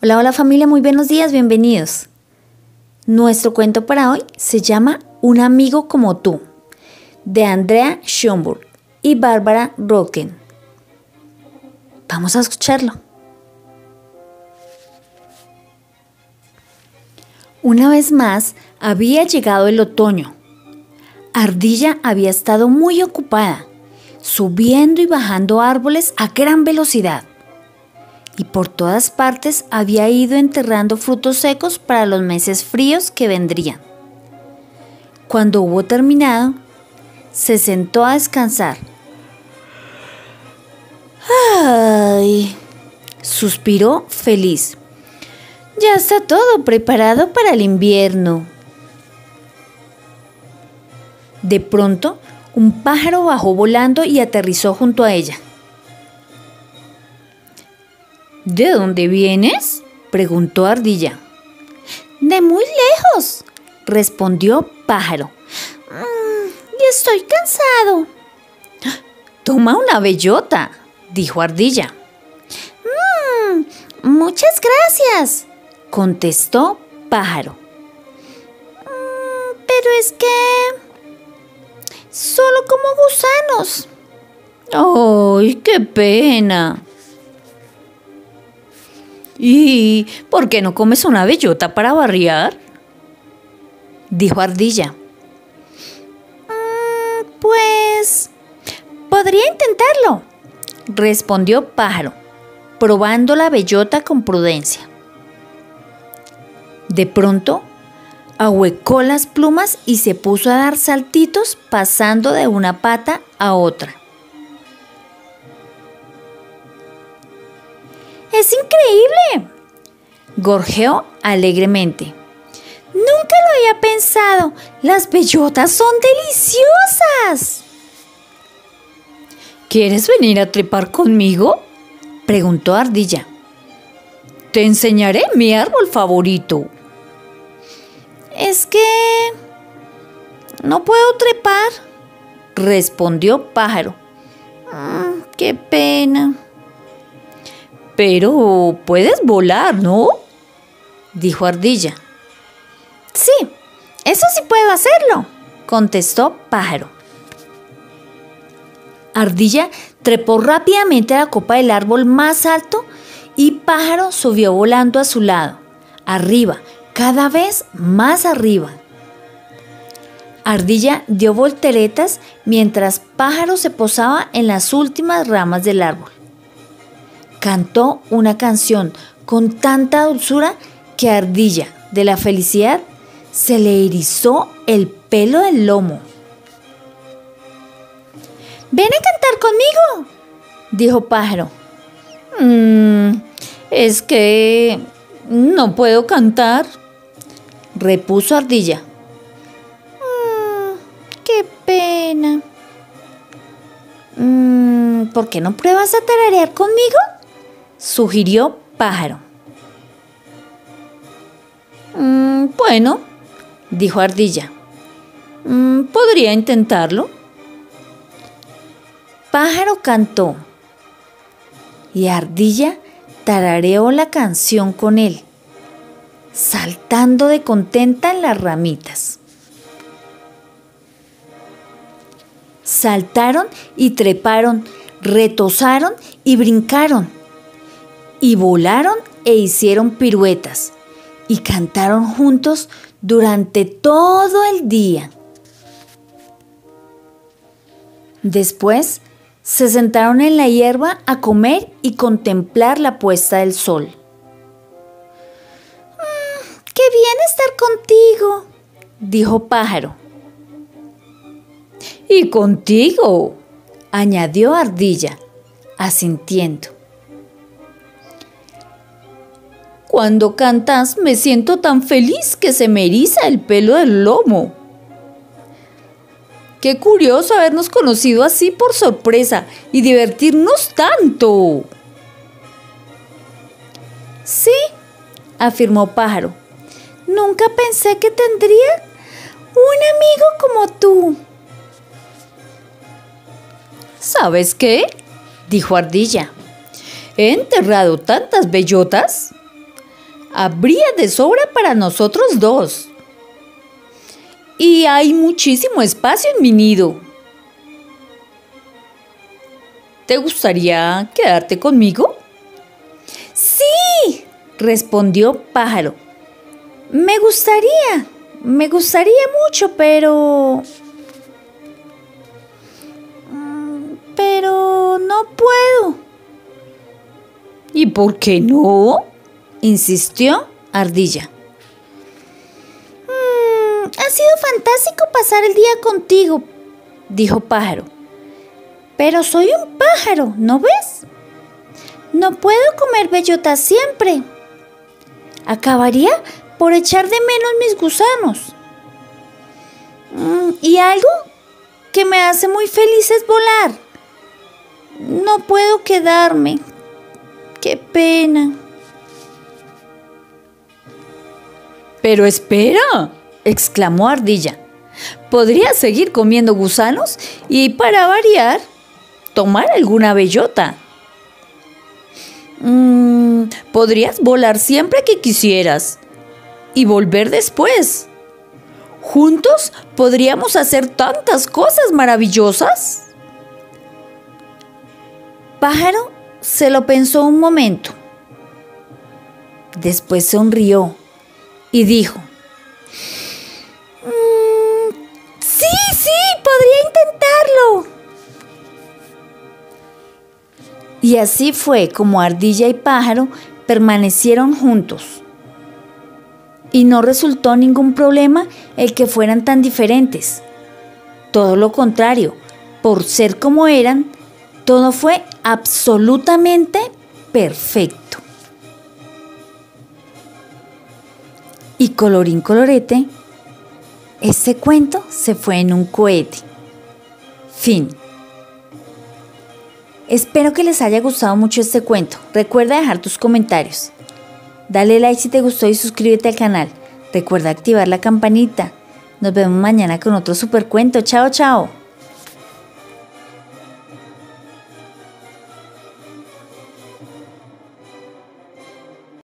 Hola, hola familia, muy buenos días, bienvenidos. Nuestro cuento para hoy se llama Un amigo como tú, de Andrea Schomburg y Bárbara Rocken. Vamos a escucharlo. Una vez más había llegado el otoño. Ardilla había estado muy ocupada, subiendo y bajando árboles a gran velocidad. Y por todas partes había ido enterrando frutos secos para los meses fríos que vendrían. Cuando hubo terminado, se sentó a descansar. ¡Ay!, suspiró feliz. Ya está todo preparado para el invierno. De pronto, un pájaro bajó volando y aterrizó junto a ella. ¿De dónde vienes?, preguntó Ardilla. De muy lejos, respondió Pájaro. Y estoy cansado. Toma una bellota, dijo Ardilla. Muchas gracias, contestó Pájaro. Pero es que solo como gusanos. ¡Ay, qué pena! ¿Y por qué no comes una bellota para variar?, dijo Ardilla. Pues podría intentarlo, respondió Pájaro, probando la bellota con prudencia. De pronto, ahuecó las plumas y se puso a dar saltitos pasando de una pata a otra. ¡Es increíble!, gorjeó alegremente. Nunca lo había pensado. Las bellotas son deliciosas. ¿Quieres venir a trepar conmigo?, preguntó Ardilla. Te enseñaré mi árbol favorito. Es que no puedo trepar, respondió Pájaro. Qué pena. Pero puedes volar, ¿no?, dijo Ardilla. Sí, eso sí puedo hacerlo, contestó Pájaro. Ardilla trepó rápidamente a la copa del árbol más alto y Pájaro subió volando a su lado, arriba, cada vez más arriba. Ardilla dio volteretas mientras Pájaro se posaba en las últimas ramas del árbol. Cantó una canción con tanta dulzura que a Ardilla, de la felicidad, se le erizó el pelo del lomo. «Ven a cantar conmigo», dijo Pájaro. Es que no puedo cantar, repuso Ardilla. Qué pena. ¿Por qué no pruebas a tararear conmigo?, sugirió Pájaro. Bueno, dijo Ardilla. Podría intentarlo. Pájaro cantó y Ardilla tarareó la canción con él, saltando de contenta en las ramitas. Saltaron y treparon, retozaron y brincaron, y volaron e hicieron piruetas, y cantaron juntos durante todo el día. Después se sentaron en la hierba a comer y contemplar la puesta del sol. ¡Qué bien estar contigo!, dijo Pájaro. Y contigo, añadió Ardilla, asintiendo. Cuando cantas me siento tan feliz que se me eriza el pelo del lomo. Qué curioso habernos conocido así por sorpresa y divertirnos tanto. Sí, afirmó Pájaro. Nunca pensé que tendría un amigo como tú. ¿Sabes qué?, dijo Ardilla. He enterrado tantas bellotas Habría de sobra para nosotros dos. Y hay muchísimo espacio en mi nido. ¿Te gustaría quedarte conmigo? Sí, respondió Pájaro. Me gustaría mucho, pero no puedo. ¿Y por qué no? Insistió Ardilla. Ha sido fantástico pasar el día contigo, dijo Pájaro. Pero soy un pájaro, ¿no ves? No puedo comer bellotas siempre. Acabaría por echar de menos mis gusanos. Y algo que me hace muy feliz es volar. No puedo quedarme. Qué pena. Pero espera, exclamó Ardilla. Podrías seguir comiendo gusanos y, para variar, tomar alguna bellota. Podrías volar siempre que quisieras y volver después. Juntos podríamos hacer tantas cosas maravillosas. Pájaro se lo pensó un momento. Después sonrió y dijo: sí, podría intentarlo. Y así fue como Ardilla y Pájaro permanecieron juntos. Y no resultó ningún problema el que fueran tan diferentes. Todo lo contrario, por ser como eran, todo fue absolutamente perfecto. Y colorín colorete, este cuento se fue en un cohete. Fin. Espero que les haya gustado mucho este cuento. Recuerda dejar tus comentarios. Dale like si te gustó y suscríbete al canal. Recuerda activar la campanita. Nos vemos mañana con otro super cuento. Chao, chao.